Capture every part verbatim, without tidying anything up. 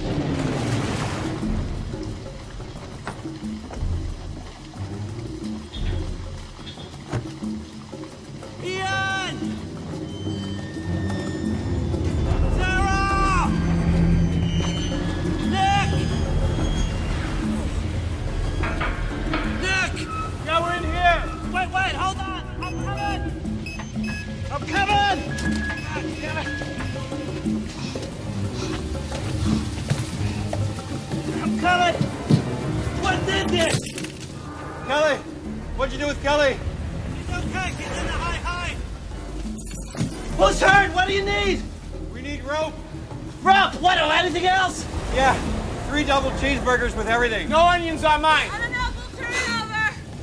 Kelly! What'd you do with Kelly? He's okay. Get in the high high. Who's hurt? What do you need? We need rope. Rope? What? Oh, anything else? Yeah, three double cheeseburgers with everything. No onions on mine. I don't know. We'll turn it over.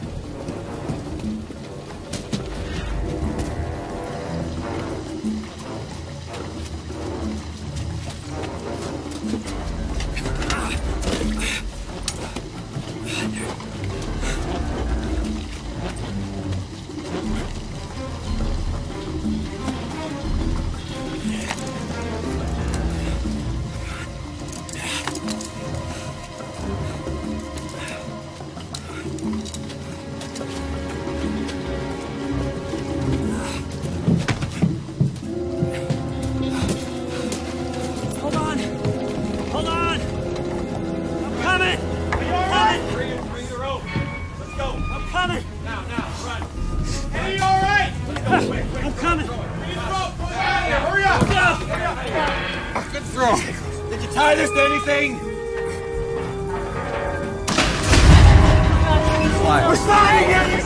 Did you tie this to anything? Slide. We're sliding here!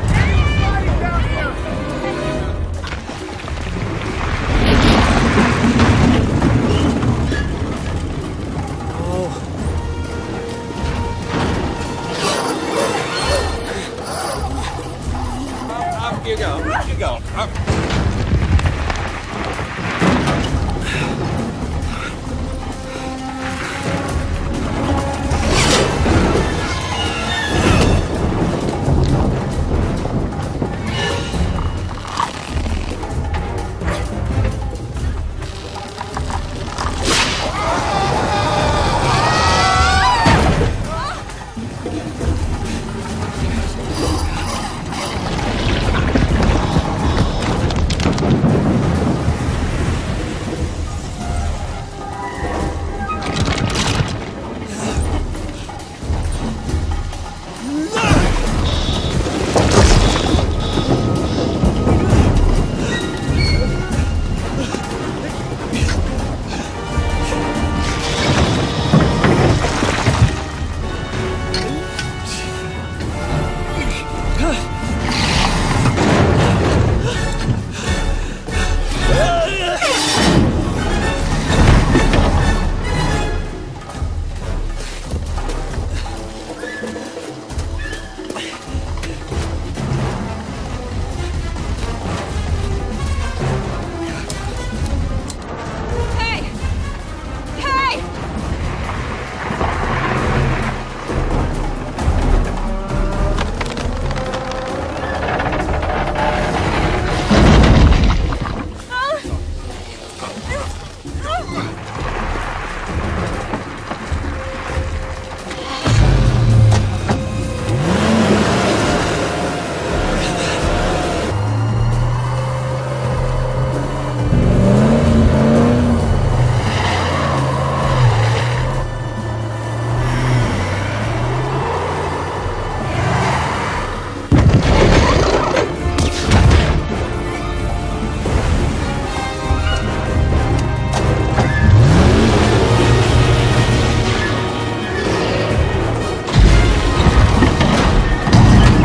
Up you go. Up you go. Up.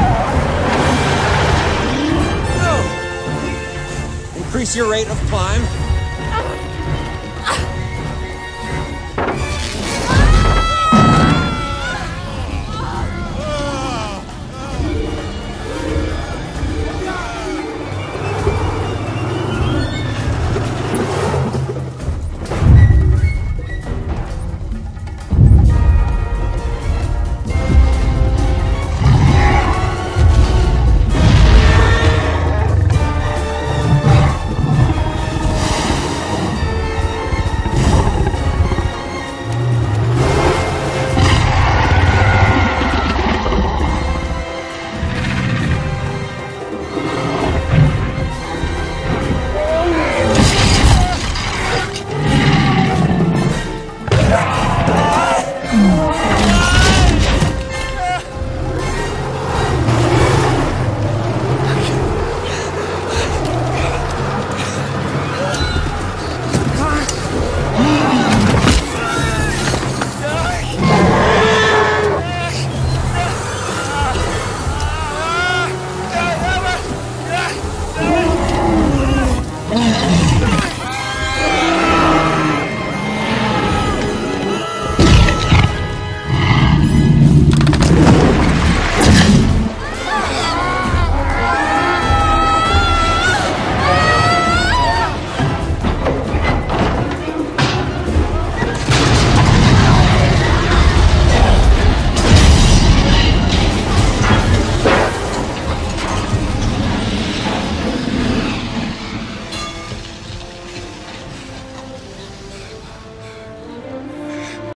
Increase your rate of climb.